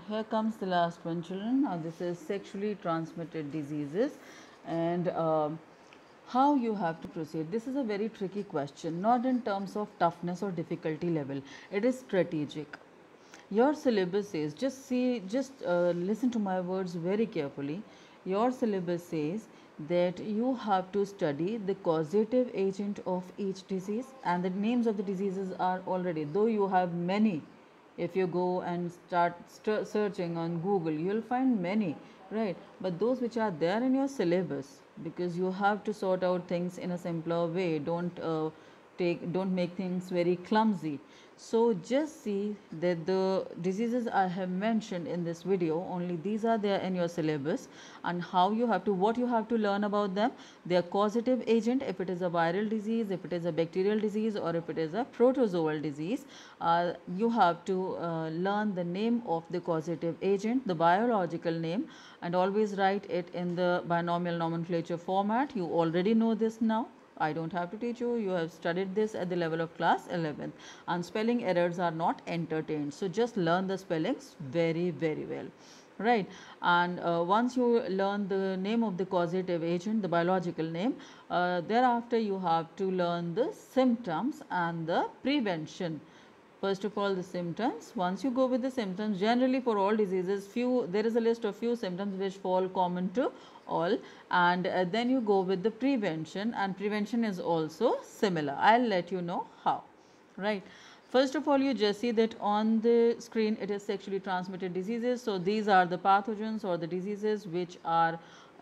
here comes the last one, children. Now this is sexually transmitted diseases, and how you have to proceed. This is a very tricky question, not in terms of toughness or difficulty level. It is strategic. Your syllabus says, just listen to my words very carefully. Your syllabus says that you have to study the causative agent of each disease, and the names of the diseases are already, though you have many. If you go and start searching on Google, you'll find many, right? But those which are there in your syllabus, because you have to sort out things in a simpler way. Don't make things very clumsy. So just see that the diseases I have mentioned in this video, only these are there in your syllabus, and how you have to, what you have to learn about them. Their causative agent, if it is a viral disease, if it is a bacterial disease, or if it is a protozoal disease, you have to learn the name of the causative agent, the biological name, and always write it in the binomial nomenclature format. You already know this now. I don't have to teach you, you have studied this at the level of class 11th, and spelling errors are not entertained. So just learn the spellings very well, right? And once you learn the name of the causative agent, the biological name, thereafter you have to learn the symptoms and the prevention. First of all, the symptoms. Once you go with the symptoms, generally for all diseases, there is a list of few symptoms which fall common to all, and then you go with the prevention, and prevention is also similar. I'll let you know how, right? First of all, you just see that on the screen it is sexually transmitted diseases. So these are the pathogens or the diseases which are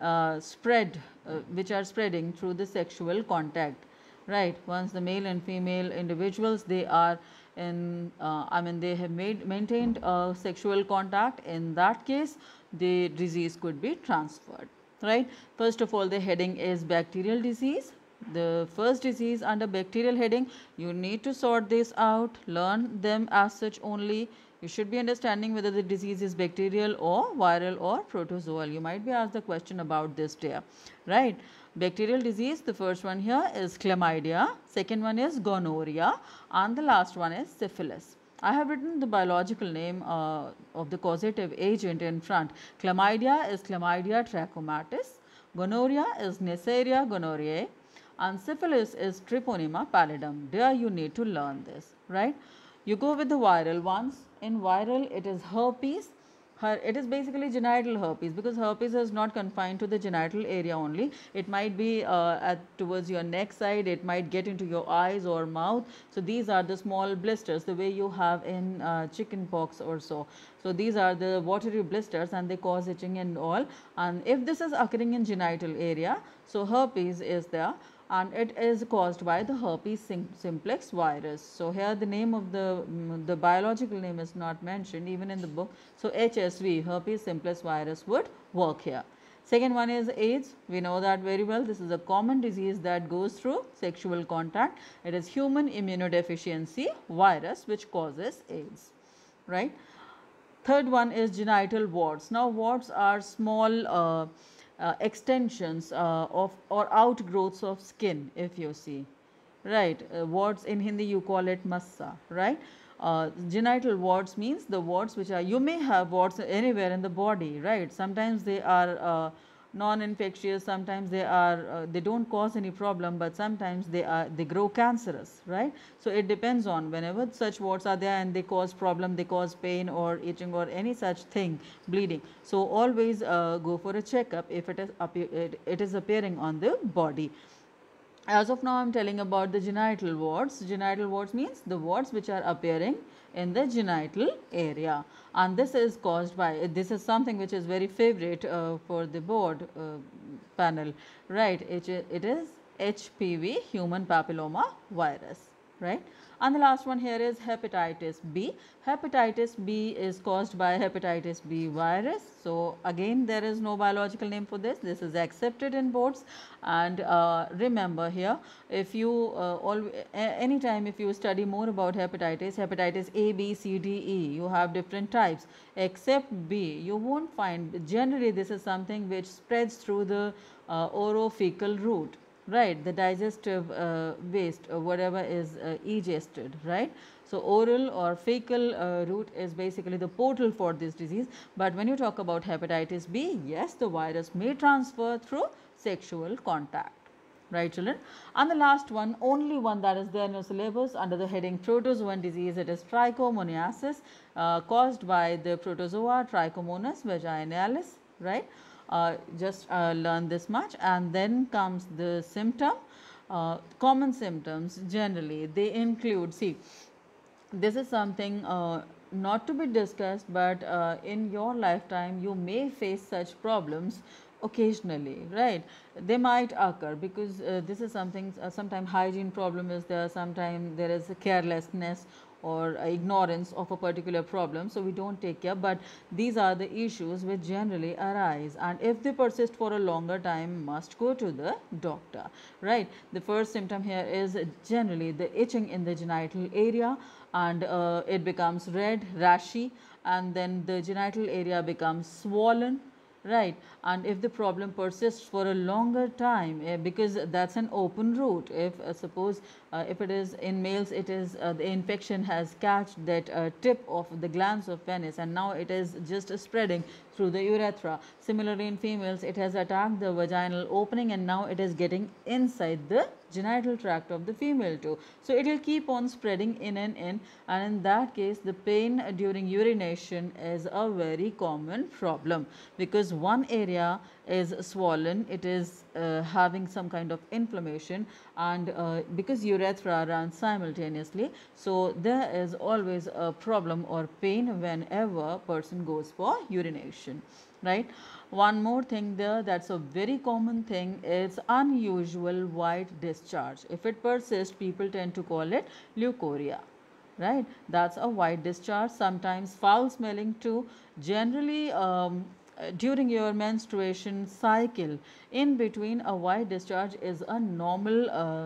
which are spreading through the sexual contact, right? Once the male and female individuals, they are they have maintained sexual contact, in that case the disease could be transferred, right? First of all, the heading is bacterial disease. The first disease under bacterial heading, you need to sort this out, learn them as such only. You should be understanding whether the disease is bacterial or viral or protozoal. You might be asked the question about this there, right? Bacterial disease, the first one here is chlamydia, second one is gonorrhea, and the last one is syphilis. I have written the biological name of the causative agent in front. Chlamydia is Chlamydia trachomatis, gonorrhea is Neisseria gonorrhoeae, and syphilis is Treponema pallidum. There you need to learn this, right? You go with the viral ones. In viral, it is herpes. It is basically genital herpes, because herpes is not confined to the genital area only. It might be towards your neck side, it might get into your eyes or mouth. So these are the small blisters, the way you have in chicken pox or so. So these are the watery blisters, and they cause itching and all. And if this is occurring in genital area, so herpes is there, and it is caused by the herpes simplex virus. So here the name of the biological name is not mentioned even in the book. So HSV, herpes simplex virus, would work here. Second one is AIDS. We know that very well. This is a common disease that goes through sexual contact. It is human immunodeficiency virus which causes AIDS, right? Third one is genital warts. Now warts are small extensions of or outgrowths of skin, if you see, right? Warts in Hindi you call it massa, right? Genital warts means the warts which are, you may have warts anywhere in the body, right? Sometimes they are non-infectious, sometimes they don't cause any problem, but sometimes they grow cancerous, right? So it depends on, whenever such warts are there and they cause problem, they cause pain or itching or any such thing, bleeding, so always go for a checkup if it is appearing on the body. As of now, I am telling about the genital warts. Genital warts means the warts which are appearing in the genital area, and this is caused by, this is something which is very favorite for the board panel, right? It is HPV, human papilloma virus, right? And the last one here is hepatitis B. Hepatitis B is caused by hepatitis B virus. So again, there is no biological name for this. This is accepted in boards. And remember here, if you anytime if you study more about hepatitis A, B, C, D, E, you have different types. Except B, you won't find. Generally, this is something which spreads through the orophycal route, right? The digestive waste, whatever is egested, right? So, oral or fecal route is basically the portal for this disease, but when you talk about hepatitis B, yes, the virus may transfer through sexual contact. Right, children? And the last one, only one that is there in your syllabus under the heading protozoan disease, it is trichomoniasis, caused by the protozoa Trichomonas vaginalis, right? Just learn this much, and then comes the symptom. Common symptoms generally, they include, see, this is something not to be discussed, but in your lifetime you may face such problems occasionally, right? They might occur because this is something, sometimes hygiene problem is there, sometimes there is a carelessness or ignorance of a particular problem, so we don't take care, but these are the issues which generally arise, and if they persist for a longer time, must go to the doctor, right? The first symptom here is generally the itching in the genital area, and it becomes red, rashy, and then the genital area becomes swollen, right? And if the problem persists for a longer time, because that's an open route, if suppose if it is in males, it is the infection has catched that tip of the glands of penis, and now it is just spreading through the urethra. Similarly, in females, it has attacked the vaginal opening, and now it is getting inside the genital tract of the female too. So, it will keep on spreading in, and in that case the pain during urination is a very common problem, because one area is swollen, it is having some kind of inflammation, and because urethra runs simultaneously, so there is always a problem or pain whenever person goes for urination, right? One more thing there, that's a very common thing, is unusual white discharge. If it persists, people tend to call it leukorrhea, right? That's a white discharge, sometimes foul smelling too. Generally during your menstruation cycle, in between, a white discharge is a normal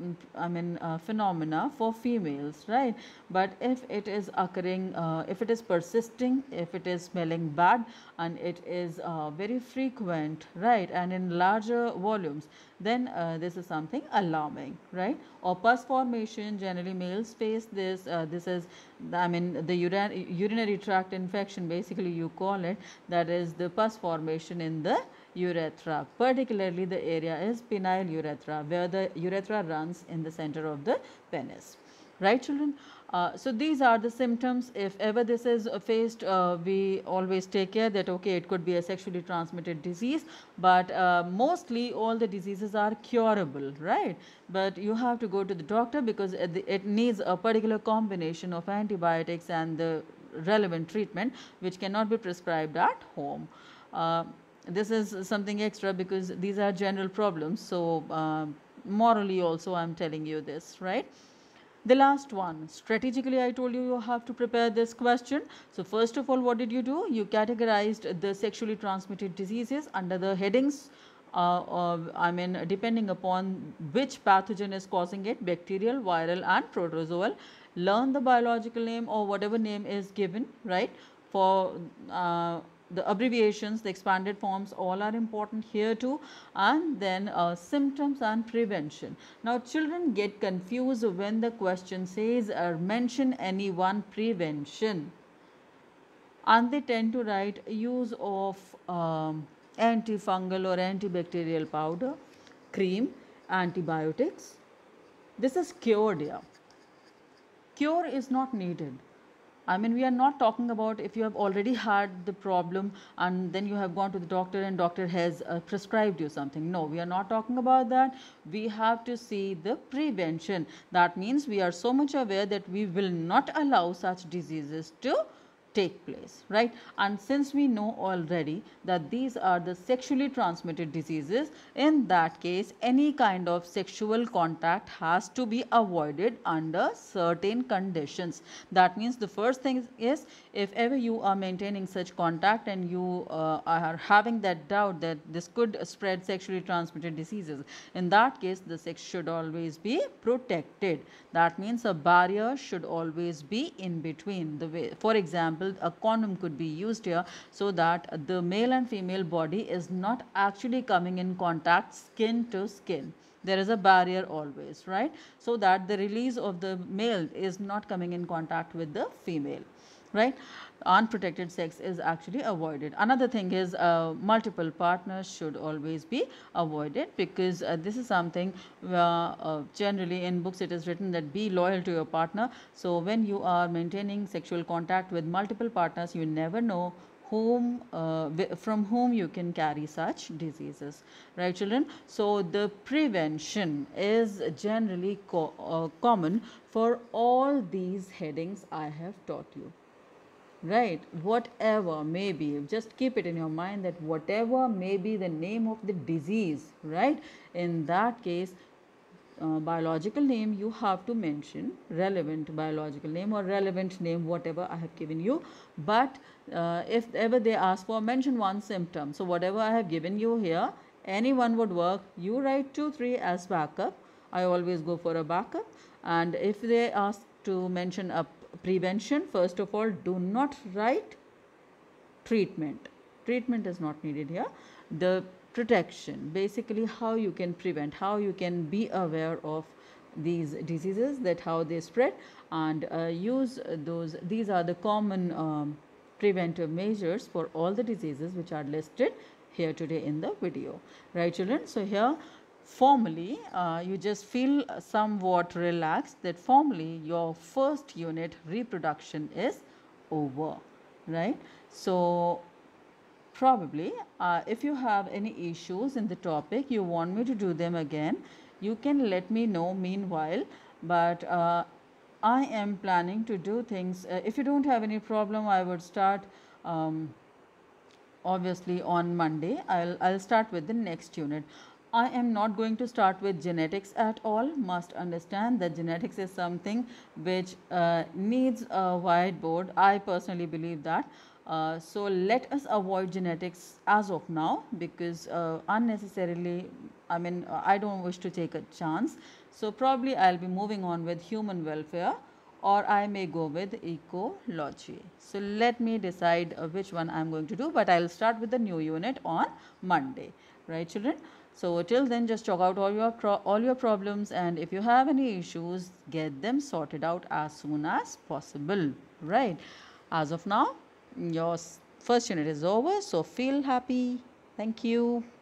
phenomena for females, right? But if it is occurring, if it is persisting, if it is smelling bad, and it is very frequent, right, and in larger volumes, then this is something alarming, right? Or pus formation, generally males face this. This is, the urinary tract infection, basically you call it, that is the pus formation in the urethra. Particularly the area is penile urethra, where the urethra runs in the center of the penis, right, children? So, these are the symptoms. If ever this is faced, we always take care that okay, it could be a sexually transmitted disease, but mostly all the diseases are curable, right? But you have to go to the doctor, because it needs a particular combination of antibiotics and the relevant treatment, which cannot be prescribed at home. This is something extra because these are general problems. So, morally also I am telling you this, right? The last one, strategically I told you, you have to prepare this question. So, first of all, what did you do? You categorized the sexually transmitted diseases under the headings, depending upon which pathogen is causing it, bacterial, viral and protozoal. Learn the biological name or whatever name is given, right? For the abbreviations, the expanded forms, all are important here too, and then symptoms and prevention. Now, children get confused when the question says mention any one prevention, and they tend to write use of antifungal or antibacterial powder, cream, antibiotics. This is cured here. Cure is not needed. We are not talking about if you have already had the problem and then you have gone to the doctor and doctor has prescribed you something. No, we are not talking about that. We have to see the prevention. That means we are so much aware that we will not allow such diseases to take place, right? And since we know already that these are the sexually transmitted diseases, in that case any kind of sexual contact has to be avoided under certain conditions. That means the first thing is, if ever you are maintaining such contact and you are having that doubt that this could spread sexually transmitted diseases, in that case the sex should always be protected. That means a barrier should always be in between the way. For example, a condom could be used here so that the male and female body is not actually coming in contact skin to skin, there is a barrier always, right? So that the release of the male is not coming in contact with the female, right? Unprotected sex is actually avoided. Another thing is multiple partners should always be avoided, because this is something generally in books it is written that be loyal to your partner. So when you are maintaining sexual contact with multiple partners, you never know from whom you can carry such diseases, right children? So the prevention is generally common for all these headings I have taught you, right? Whatever may be, just keep it in your mind that whatever may be the name of the disease, right, in that case biological name you have to mention, relevant biological name or relevant name, whatever I have given you. But if ever they ask for, mention one symptom, so whatever I have given you here, any one would work. You write 2 3 as backup. I always go for a backup. And if they ask to mention a prevention, first of all, do not write treatment. Treatment is not needed here. The protection, basically how you can prevent, how you can be aware of these diseases, that how they spread, and use those. These are the common preventive measures for all the diseases which are listed here today in the video, right children? So here formally you just feel somewhat relaxed that formally your first unit reproduction is over, right? So probably if you have any issues in the topic, you want me to do them again, you can let me know meanwhile. But I am planning to do things. If you don't have any problem, I would start obviously on Monday. I'll start with the next unit. I am not going to start with genetics at all. Must understand that genetics is something which needs a whiteboard. I personally believe that. So let us avoid genetics as of now, because unnecessarily, I don't wish to take a chance. So probably I'll be moving on with human welfare, or I may go with ecology. So let me decide which one I'm going to do, but I'll start with the new unit on Monday, right children? So till then, just chalk out all your problems, and if you have any issues, get them sorted out as soon as possible, right? As of now, your first unit is over, so feel happy. Thank you.